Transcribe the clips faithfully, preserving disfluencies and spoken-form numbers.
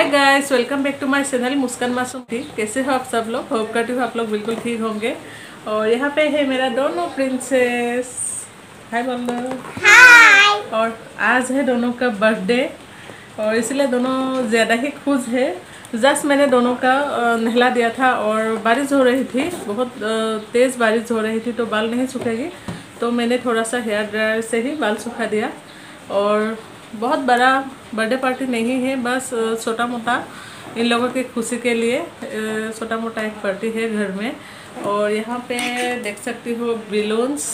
Hi guys, welcome back to my channel Muskan Masoom. ठीक, कैसे हो आप सब लोग? होप करती हूँ आप लोग बिल्कुल ठीक होंगे। और यहाँ पे है मेरा दोनों प्रिंसेस। हाय बोलो। हाय। और आज है दोनों का बर्थडे और इसलिए दोनों ज़्यादा ही खुश है। जस्ट मैंने दोनों का नहला दिया था और बारिश हो रही थी, बहुत तेज़ बारिश हो रही थी, तो बाल नहीं सूखेगी तो मैंने थोड़ा सा हेयर ड्रायर से ही बाल सुखा दिया। और बहुत बड़ा बर्थडे पार्टी नहीं है, बस छोटा मोटा इन लोगों की खुशी के लिए छोटा मोटा एक पार्टी है घर में। और यहाँ पे देख सकती हो बेलून्स।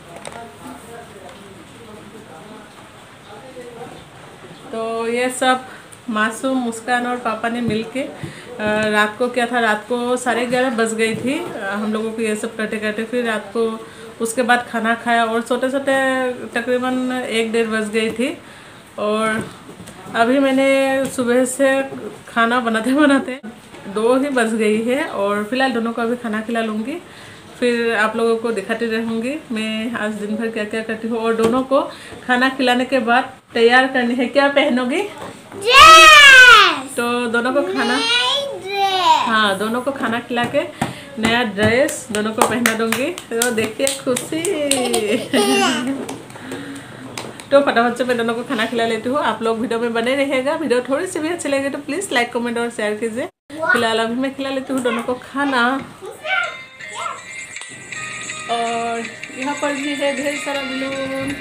तो ये सब मासूम, मुस्कान और पापा ने मिलके रात को क्या था, रात को साढ़े ग्यारह बज गई थी हम लोगों को ये सब करते करते। फिर रात को उसके बाद खाना खाया और छोटे छोटे तकरीबन एक डेढ़ बज गई थी। और अभी मैंने सुबह से खाना बनाते बनाते दो ही बज गई है और फिलहाल दोनों को अभी खाना खिला लूँगी, फिर आप लोगों को दिखाती रहूँगी मैं आज दिन भर क्या क्या करती हूँ। और दोनों को खाना खिलाने के बाद तैयार करनी है। क्या पहनोगी? ड्रेस। तो दोनों को खाना हाँ दोनों को खाना खिला के नया ड्रेस दोनों को पहना दूँगी। तो देखिए खुशी। तो फटाफट से मैं दोनों को खाना खिला लेती हूँ। आप लोग वीडियो में बने रहिएगा। वीडियो थोड़ी सी भी अच्छी लगे तो प्लीज़ लाइक कमेंट और शेयर कीजिए। फिलहाल अभी मैं खिला लेती हूँ दोनों को खाना। और यहाँ पर भी है ढेर सारा बलून।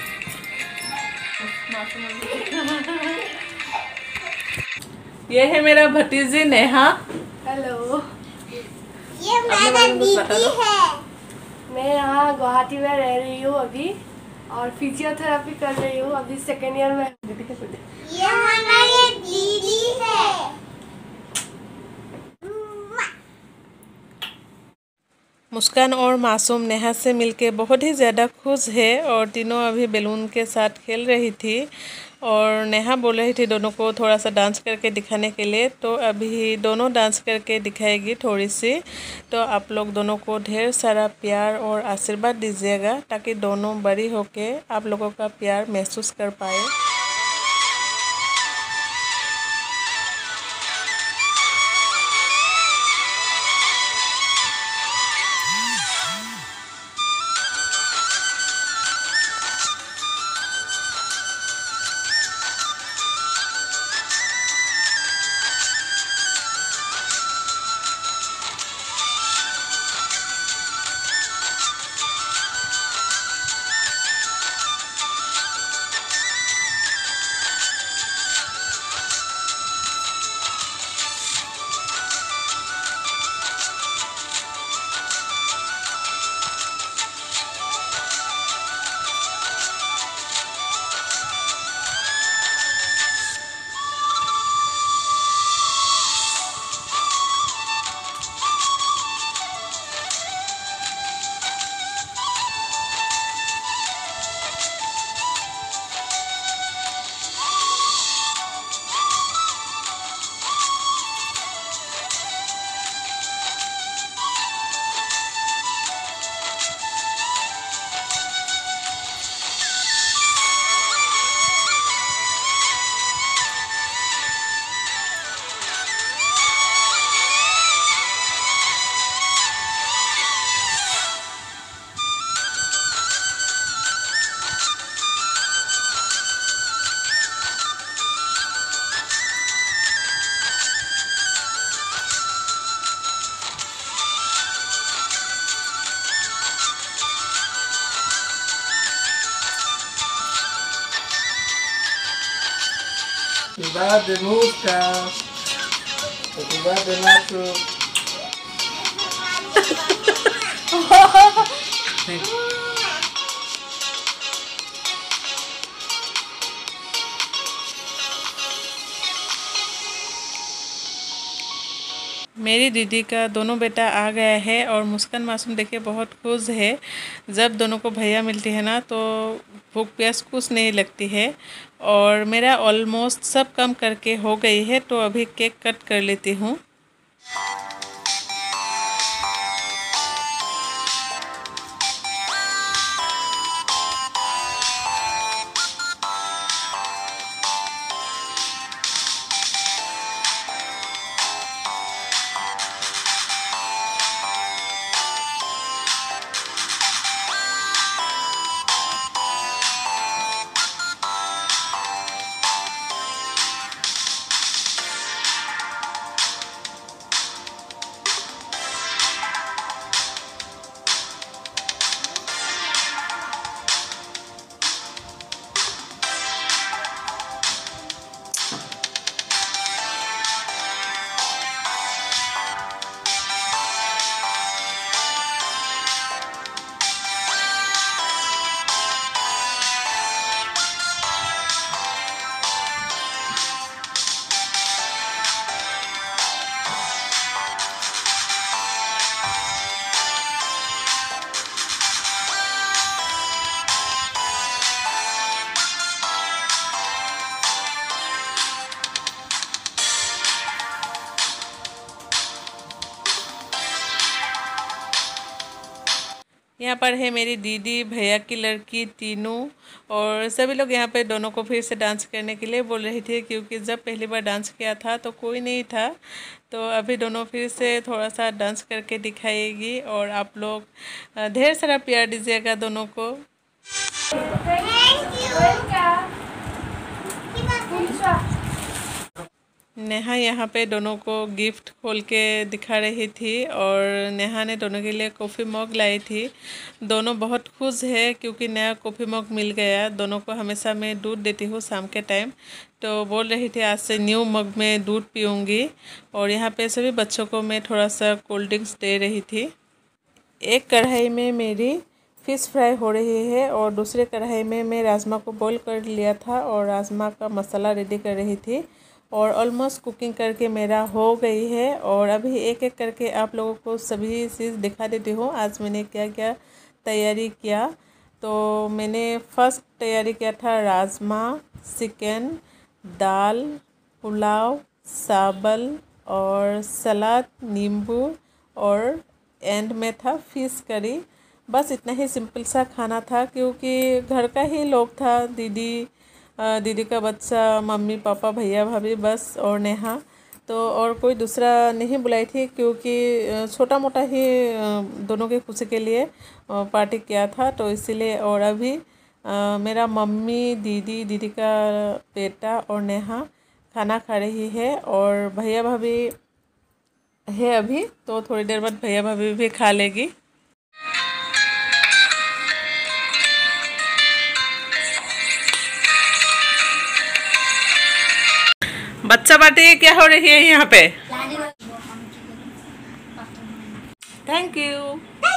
ये है मेरा भतीजी नेहा। हेलो। ये मेरा दीदी है। मैं यहाँ गुवाहाटी में रह रही हूँ अभी और फिजियोथेरेपी कर रही हूँ अभी सेकेंड ईयर में। ये हमारी दीदी है। मुस्कान और मासूम नेहा से मिलके बहुत ही ज़्यादा खुश है और तीनों अभी बैलून के साथ खेल रही थी। और नेहा बोल रही थी दोनों को थोड़ा सा डांस करके दिखाने के लिए, तो अभी दोनों डांस करके दिखाएगी थोड़ी सी। तो आप लोग दोनों को ढेर सारा प्यार और आशीर्वाद दीजिएगा ताकि दोनों बड़ी होके आप लोगों का प्यार महसूस कर पाए। Happy birthday, Muskan. Happy birthday, Masu. मेरी दीदी का दोनों बेटा आ गया है और मुस्कान मासूम देखिए बहुत खुश है। जब दोनों को भैया मिलती है ना तो भूख प्यास कुछ नहीं लगती है। और मेरा ऑलमोस्ट सब काम करके हो गई है, तो अभी केक कट कर लेती हूँ। यहाँ पर है मेरी दीदी, भैया की लड़की तीनू और सभी लोग यहाँ पे दोनों को फिर से डांस करने के लिए बोल रही थी, क्योंकि जब पहली बार डांस किया था तो कोई नहीं था। तो अभी दोनों फिर से थोड़ा सा डांस करके दिखाएगी और आप लोग ढेर सारा प्यार दीजिएगा दोनों को। नेहा यहाँ पे दोनों को गिफ्ट खोल के दिखा रही थी और नेहा ने दोनों के लिए कॉफ़ी मग लाई थी। दोनों बहुत खुश है क्योंकि नया कॉफ़ी मग मिल गया। दोनों को हमेशा मैं दूध देती हूँ शाम के टाइम, तो बोल रही थी आज से न्यू मग में दूध पीऊँगी। और यहाँ पे सभी बच्चों को मैं थोड़ा सा कोल्ड ड्रिंक्स दे रही थी। एक कढ़ाई में मेरी फ़िश फ्राई हो रही है और दूसरे कढ़ाई में मैं राजमा को बॉईल कर लिया था और राजमा का मसाला रेडी कर रही थी। और ऑलमोस्ट कुकिंग करके मेरा हो गई है और अभी एक एक करके आप लोगों को सभी चीज़ दिखा देती हूँ आज मैंने क्या क्या तैयारी किया। तो मैंने फर्स्ट तैयारी किया था राजमा, चिकन, दाल, पुलाव, चावल और सलाद, नींबू और एंड में था फिश करी। बस इतना ही सिंपल सा खाना था क्योंकि घर का ही लोग था, दीदी दीदी का बच्चा, मम्मी पापा भैया भाभी बस और नेहा। तो और कोई दूसरा नहीं बुलाई थी क्योंकि छोटा मोटा ही दोनों के खुशी के लिए पार्टी किया था, तो इसीलिए। और अभी मेरा मम्मी, दीदी, दीदी का बेटा और नेहा खाना खा रही है और भैया भाभी है अभी, तो थोड़ी देर बाद भैया भाभी भी खा लेगी। बच्चा पार्टी क्या हो रही है यहाँ पे? Thank you.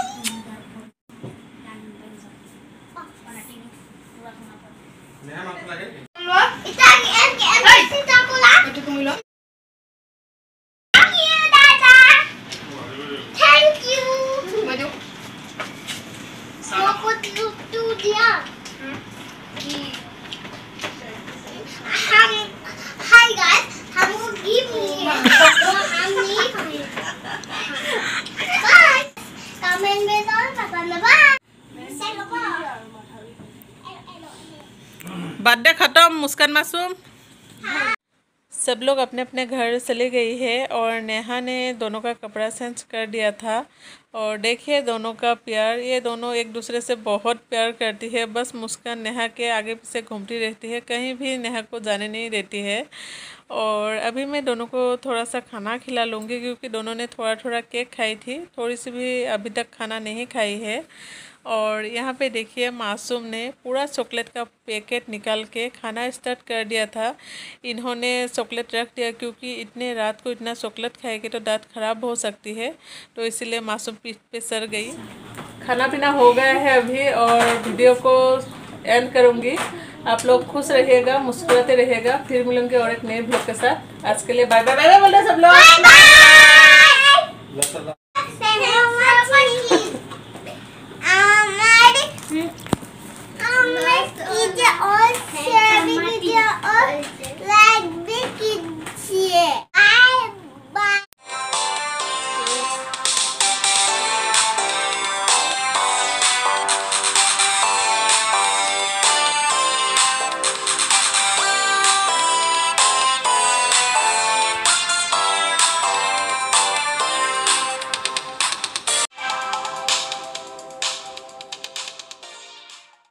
हाय गाइस, हमको गिफ्ट मिला तो हम नहीं खाएंगे। बाय, कमेंट में तो पसंद बाय। बर्थडे खत्म मुस्कान मासूम। सब लोग अपने अपने घर चले गई है और नेहा ने दोनों का कपड़ा चेंज कर दिया था। और देखिए दोनों का प्यार, ये दोनों एक दूसरे से बहुत प्यार करती है। बस मुस्कान नेहा के आगे पीछे घूमती रहती है, कहीं भी नेहा को जाने नहीं देती है। और अभी मैं दोनों को थोड़ा सा खाना खिला लूँगी क्योंकि दोनों ने थोड़ा थोड़ा केक खाई थी, थोड़ी सी भी अभी तक खाना नहीं खाई है। और यहाँ पे देखिए मासूम ने पूरा चॉकलेट का पैकेट निकाल के खाना स्टार्ट कर दिया था। इन्होंने चॉकलेट रख दिया क्योंकि इतने रात को इतना चॉकलेट खाएगी तो दांत खराब हो सकती है, तो इसीलिए मासूम पीठ पे सर गई। खाना पीना हो गया है अभी और वीडियो को एंड करूँगी। आप लोग खुश रहिएगा, मुस्कुराते रहिएगा। फिर मिलूंगे और एक नए ब्लॉग के साथ। आज के लिए बाय बाय। बाय बाय बोल रहे सब लोग। Bye bye.